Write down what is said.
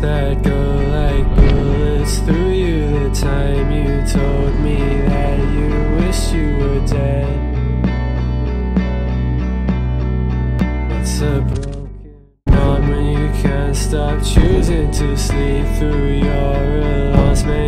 that go like bullets through you. The time you told me that you wished you were dead. What's a broken heart when you can't stop choosing to sleep through your lost man?